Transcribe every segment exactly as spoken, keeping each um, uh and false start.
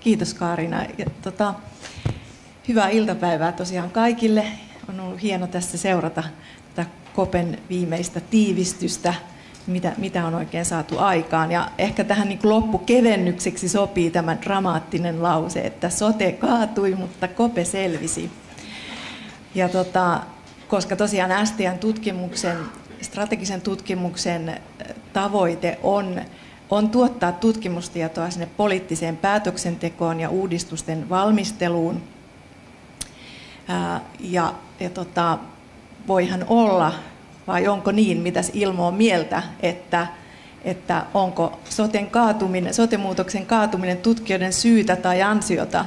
Kiitos Kaarina. Ja, tota, hyvää iltapäivää tosiaan kaikille. On ollut hieno tässä seurata tätä Kopen viimeistä tiivistystä, mitä, mitä on oikein saatu aikaan. Ja ehkä tähän niin kuin loppukevennykseksi sopii tämä dramaattinen lause, että sote kaatui, mutta Kope selvisi. Ja tota, koska tosiaan S T N-tutkimuksen, strategisen tutkimuksen tavoite on, on tuottaa tutkimustietoa sinne poliittiseen päätöksentekoon ja uudistusten valmisteluun. Ää, ja ja tota, voihan olla, vai onko niin, mitäs Ilmo on mieltä, että, että onko soten kaatuminen, sote-muutoksen kaatuminen tutkijoiden syytä tai ansiota?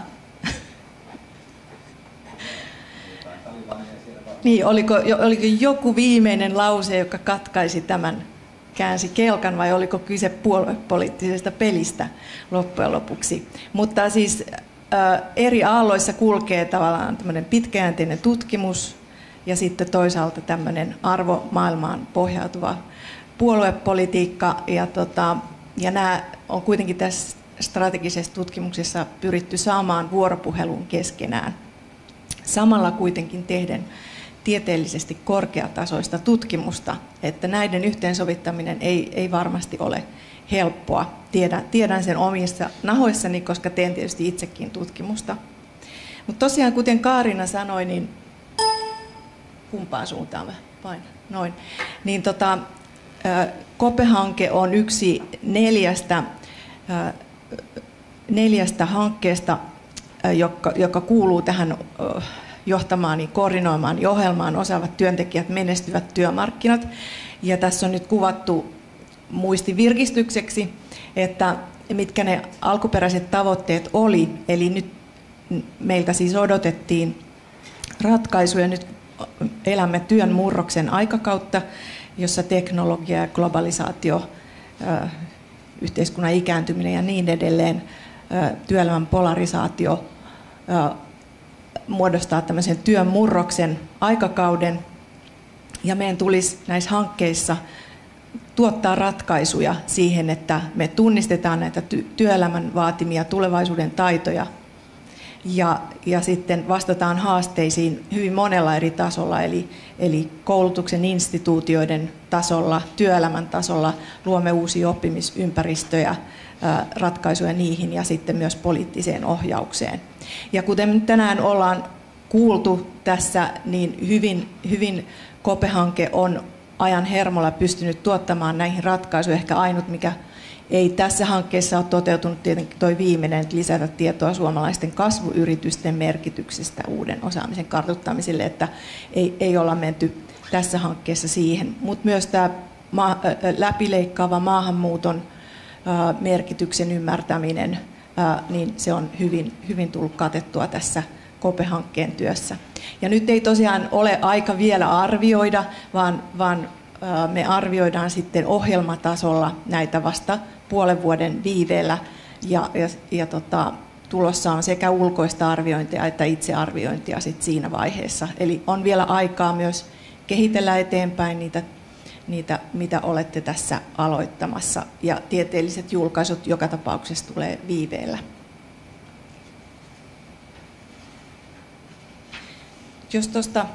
Niin, oliko, oliko joku viimeinen lause, joka katkaisi tämän, käänsi kelkan, vai oliko kyse puoluepoliittisesta pelistä loppujen lopuksi? Mutta siis ä, eri aalloissa kulkee tavallaan tämmöinen pitkäjänteinen tutkimus ja sitten toisaalta tämmöinen arvomaailmaan pohjautuva puoluepolitiikka. Ja, tota, ja nämä on kuitenkin tässä strategisessa tutkimuksessa pyritty saamaan vuoropuhelun keskenään. Samalla kuitenkin tehden tieteellisesti korkeatasoista tutkimusta, että näiden yhteensovittaminen ei, ei varmasti ole helppoa. Tiedän, tiedän sen omissa nahoissani, koska teen tietysti itsekin tutkimusta. Mutta tosiaan, kuten Kaarina sanoi, niin kumpaan suuntaan paina, noin, niin tota, Kope-hanke on yksi neljästä, neljästä hankkeesta, joka, joka kuuluu tähän johtamaani, koordinoimaan ohjelmaan Osaavat työntekijät, menestyvät työmarkkinat. Ja tässä on nyt kuvattu muistivirkistykseksi, että mitkä ne alkuperäiset tavoitteet oli. Eli nyt meiltä siis odotettiin ratkaisuja. Nyt elämme työn murroksen aikakautta, jossa teknologia ja globalisaatio, yhteiskunnan ikääntyminen ja niin edelleen, työelämän polarisaatio muodostaa tämmöisen työn murroksen aikakauden, ja meidän tulisi näissä hankkeissa tuottaa ratkaisuja siihen, että me tunnistetaan näitä työelämän vaatimia tulevaisuuden taitoja ja, ja sitten vastataan haasteisiin hyvin monella eri tasolla, eli, eli koulutuksen instituutioiden tasolla, työelämän tasolla, luomme uusia oppimisympäristöjä, ratkaisuja niihin ja sitten myös poliittiseen ohjaukseen. Ja kuten tänään ollaan kuultu tässä, niin hyvin, hyvin Kope-hanke on ajan hermolla pystynyt tuottamaan näihin ratkaisuja. Ehkä ainut, mikä ei tässä hankkeessa ole toteutunut, tietenkin tuo viimeinen, että lisätä tietoa suomalaisten kasvuyritysten merkityksestä uuden osaamisen kartuttamiselle, että ei, ei olla menty tässä hankkeessa siihen. Mutta myös tämä maa, läpileikkaava maahanmuuton merkityksen ymmärtäminen, niin se on hyvin, hyvin tullut katettua tässä Kope-hankkeen työssä. Ja nyt ei tosiaan ole aika vielä arvioida, vaan, vaan me arvioidaan sitten ohjelmatasolla näitä vasta puolen vuoden viiveellä, ja, ja, ja tota, tulossa on sekä ulkoista arviointia että itsearviointia sit siinä vaiheessa. Eli on vielä aikaa myös kehitellä eteenpäin niitä niitä, mitä olette tässä aloittamassa. Ja tieteelliset julkaisut joka tapauksessa tulee viiveellä. Jos tuosta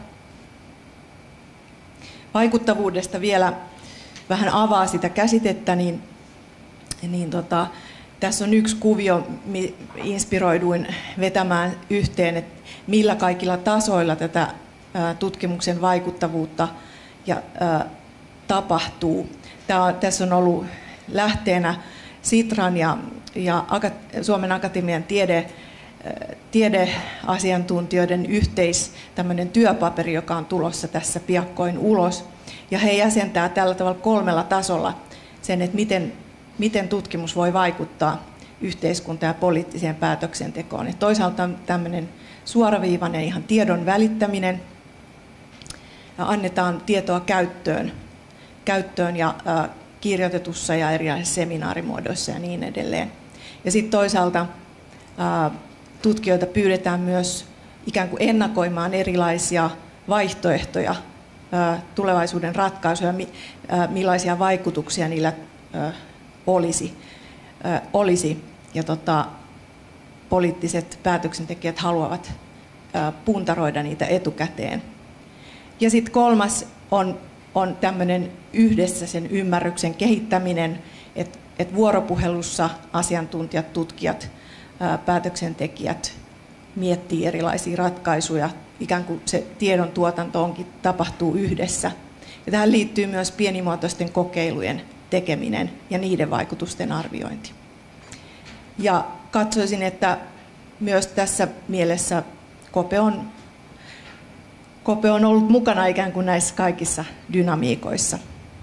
vaikuttavuudesta vielä vähän avaa sitä käsitettä, niin, niin tota, tässä on yksi kuvio, inspiroiduin vetämään yhteen, että millä kaikilla tasoilla tätä ää, tutkimuksen vaikuttavuutta ja ää, tapahtuu. Tämä on, tässä on ollut lähteenä Sitran ja, ja Suomen Akatemian tiede, tiedeasiantuntijoiden yhteis tämmöinen työpaperi, joka on tulossa tässä piakkoin ulos. Ja he jäsentää tällä tavalla kolmella tasolla sen, että miten, miten tutkimus voi vaikuttaa yhteiskuntaan ja poliittiseen päätöksentekoon. Ja toisaalta on tämmöinen suoraviivainen ihan tiedon välittäminen, ja annetaan tietoa käyttöön. käyttöön ja äh, kirjoitetussa ja erilaisissa seminaarimuodoissa ja niin edelleen. Ja sitten toisaalta äh, tutkijoita pyydetään myös ikään kuin ennakoimaan erilaisia vaihtoehtoja, äh, tulevaisuuden ratkaisuja, mi, äh, millaisia vaikutuksia niillä äh, olisi. Äh, olisi. Ja tota, poliittiset päätöksentekijät haluavat puntaroida niitä etukäteen. Ja sitten kolmas on, on tämmöinen yhdessä sen ymmärryksen kehittäminen, että et vuoropuhelussa asiantuntijat, tutkijat, päätöksentekijät miettii erilaisia ratkaisuja, ikään kuin se tiedon tuotanto onkin, tapahtuu yhdessä. Ja tähän liittyy myös pienimuotoisten kokeilujen tekeminen ja niiden vaikutusten arviointi. Ja katsoisin, että myös tässä mielessä KOPE on, KOPE on ollut mukana ikään kuin näissä kaikissa dynamiikoissa.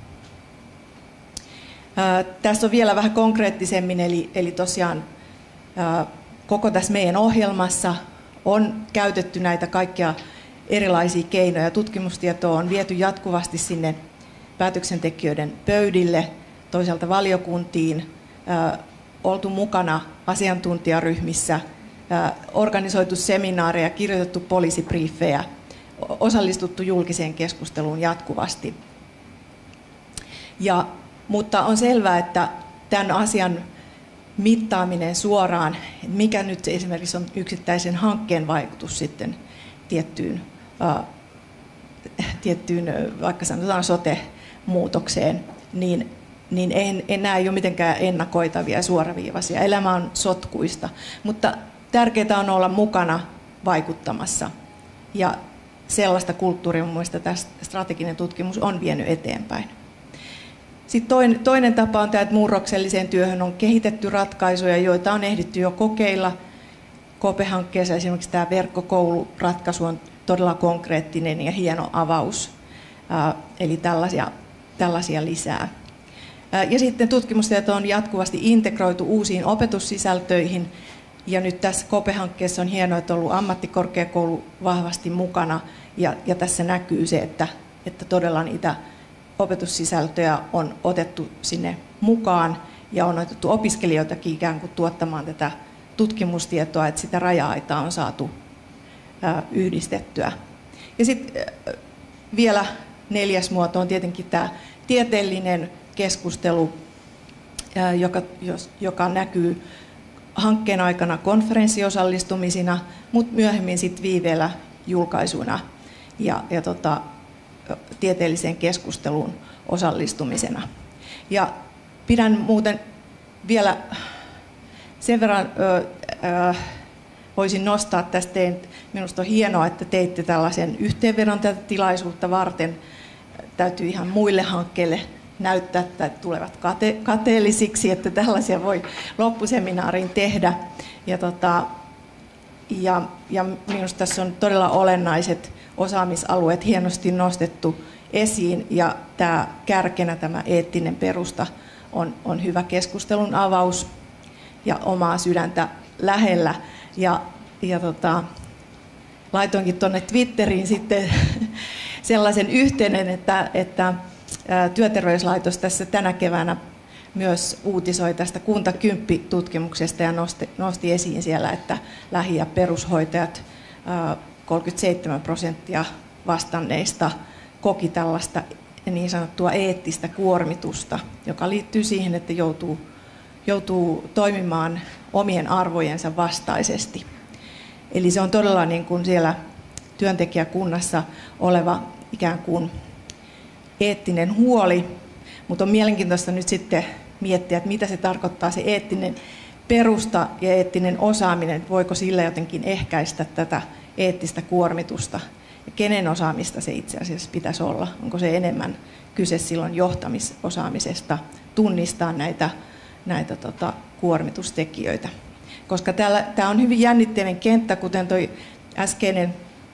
Ää, tässä on vielä vähän konkreettisemmin, eli, eli tosiaan ää, koko tässä meidän ohjelmassa on käytetty näitä kaikkia erilaisia keinoja. Tutkimustietoa on viety jatkuvasti sinne päätöksentekijöiden pöydille, toisaalta valiokuntiin, ää, oltu mukana asiantuntijaryhmissä, ää, organisoitu seminaareja, kirjoitettu poliisibriefejä, osallistuttu julkiseen keskusteluun jatkuvasti. Ja, mutta on selvää, että tämän asian mittaaminen suoraan, mikä nyt esimerkiksi on yksittäisen hankkeen vaikutus sitten tiettyyn, ää, tiettyyn vaikka sanotaan sote-muutokseen, niin, niin en, en näe jo mitenkään ennakoitavia suoraviivaisia. Elämä on sotkuista, mutta tärkeää on olla mukana vaikuttamassa. Ja sellaista kulttuuria mun mielestä tästä strateginen tutkimus on vienyt eteenpäin. Sitten toinen, toinen tapa on tämä, että murrokselliseen työhön on kehitetty ratkaisuja, joita on ehditty jo kokeilla. KOPE-hankkeessa esimerkiksi tämä verkkokouluratkaisu on todella konkreettinen ja hieno avaus, eli tällaisia, tällaisia lisää. Ja sitten tutkimustieto on jatkuvasti integroitu uusiin opetussisältöihin, ja nyt tässä KOPE-hankkeessa on hienoa, että on ollut ammattikorkeakoulu vahvasti mukana, ja, ja tässä näkyy se, että, että todella niitä opetussisältöjä on otettu sinne mukaan, ja on otettu opiskelijoitakin ikään kuin tuottamaan tätä tutkimustietoa, että sitä raja-aitaa on saatu yhdistettyä. Ja sitten vielä neljäs muoto on tietenkin tämä tieteellinen keskustelu, joka, joka näkyy hankkeen aikana konferenssiosallistumisina, mutta myöhemmin sitten viiveellä julkaisuina ja, ja tota, tieteelliseen keskusteluun osallistumisena. Ja pidän muuten vielä sen verran ö, ö, voisin nostaa tästä, tein, minusta on hienoa, että teitte tällaisen yhteenvedon tätä tilaisuutta varten. Täytyy ihan muille hankkeille näyttää, että tulevat kate, kateellisiksi, että tällaisia voi loppuseminaariin tehdä. Ja, tota, ja, ja minusta tässä on todella olennaiset osaamisalueet hienosti nostettu esiin, ja tämä kärkenä tämä eettinen perusta on, on hyvä keskustelun avaus ja omaa sydäntä lähellä. Ja, ja tota, laitoinkin tuonne Twitteriin sitten sellaisen yhteyden, että, että Työterveyslaitos tässä tänä keväänä myös uutisoi tästä Kuntakymppi-tutkimuksesta ja nosti, nosti esiin siellä, että lähi- ja perushoitajat, kolmekymmentäseitsemän prosenttia vastanneista koki tällaista niin sanottua eettistä kuormitusta, joka liittyy siihen, että joutuu, joutuu toimimaan omien arvojensa vastaisesti. Eli se on todella niin kuin siellä työntekijäkunnassa oleva ikään kuin eettinen huoli, mutta on mielenkiintoista nyt sitten miettiä, että mitä se tarkoittaa se eettinen perusta ja eettinen osaaminen, että voiko sillä jotenkin ehkäistä tätä eettistä kuormitusta ja kenen osaamista se itse asiassa pitäisi olla. Onko se enemmän kyse silloin johtamisosaamisesta, tunnistaa näitä, näitä tota, kuormitustekijöitä. Koska täällä, tämä on hyvin jännitteinen kenttä, kuten tuo äskeinen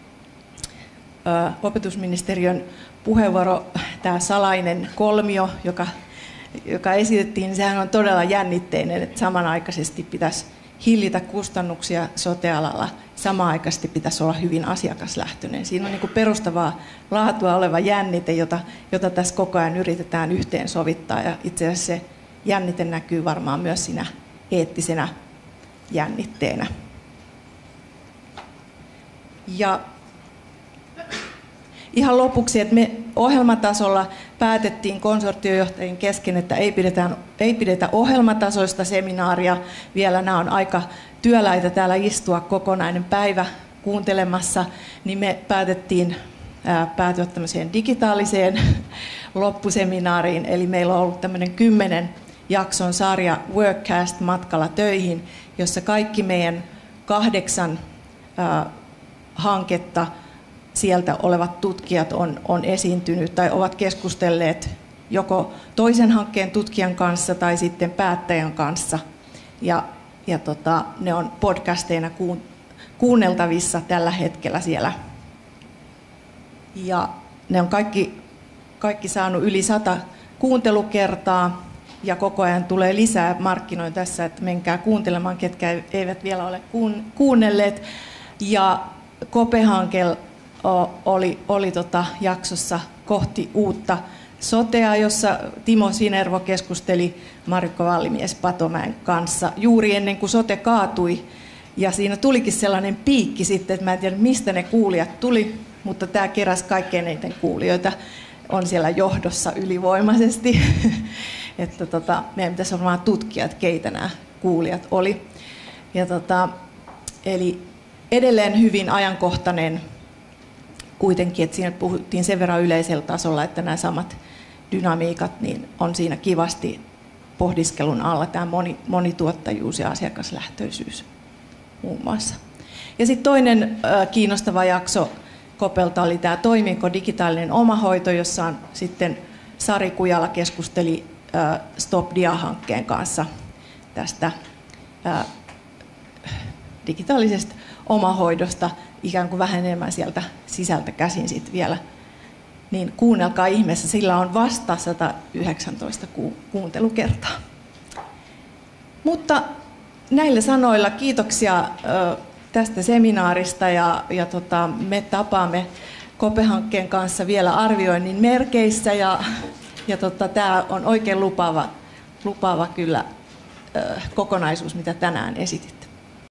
ö, opetusministeriön puheenvuoro, tämä salainen kolmio, joka, joka esitettiin, niin sehän on todella jännitteinen, että samanaikaisesti pitäisi hillitä kustannuksia sote-alalla, samanaikaisesti pitäisi olla hyvin asiakaslähtöinen. Siinä on niin kuin perustavaa laatua oleva jännite, jota, jota tässä koko ajan yritetään yhteensovittaa, ja itse asiassa se jännite näkyy varmaan myös siinä eettisenä jännitteenä. Ja ihan lopuksi, että me ohjelmatasolla päätettiin konsortiojohtajien kesken, että ei pidetä, ei pidetä ohjelmatasoista seminaaria. Vielä nämä on aika työläitä täällä istua kokonainen päivä kuuntelemassa, niin me päätettiin ää, päätyä tämmöiseen digitaaliseen loppuseminaariin. Eli meillä on ollut tämmöinen kymmenen jakson sarja Workcast matkalla töihin, jossa kaikki meidän kahdeksan ää, hanketta sieltä olevat tutkijat on, on esiintynyt tai ovat keskustelleet joko toisen hankkeen tutkijan kanssa tai sitten päättäjän kanssa. Ja, ja tota, ne on podcasteina kuun, kuunneltavissa tällä hetkellä siellä. Ja ne on kaikki, kaikki saanut yli sata kuuntelukertaa ja koko ajan tulee lisää. Markkinoin tässä, että menkää kuuntelemaan, ketkä eivät vielä ole kuunnelleet. Ja Kope-hanke oli, oli tota jaksossa kohti uutta sotea, jossa Timo Sinervo keskusteli Marikko Vallimies-Patomäen kanssa juuri ennen kuin sote kaatui. Ja siinä tulikin sellainen piikki sitten, että mä en tiedä mistä ne kuulijat tuli, mutta tämä keräsi kaikkein eniten kuulijoita, on siellä johdossa ylivoimaisesti. Että tota, meidän pitäisi varmaan tutkia, että keitä nämä kuulijat oli. Ja tota, eli edelleen hyvin ajankohtainen kuitenkin, että siinä puhuttiin sen verran yleisellä tasolla, että nämä samat dynamiikat niin on siinä kivasti pohdiskelun alla, tämä moni, monituottajuus ja asiakaslähtöisyys muun muassa. Ja sitten toinen äh, kiinnostava jakso Kopelta oli tämä Toimiiko digitaalinen omahoito, jossa on sitten Sari Kujala keskusteli äh, Stop Dia-hankkeen kanssa tästä äh, digitaalisesta omahoidosta ikään kuin vähän enemmän sieltä sisältä käsin sitten vielä. Niin kuunnelkaa ihmeessä, sillä on vasta sata yhdeksäntoista ku- kuuntelukertaa. Mutta näillä sanoilla kiitoksia ö, tästä seminaarista ja, ja tota, me tapaamme Kope-hankkeen kanssa vielä arvioinnin merkeissä ja, ja tota, tämä on oikein lupaava, lupaava kyllä ö, kokonaisuus, mitä tänään esititte.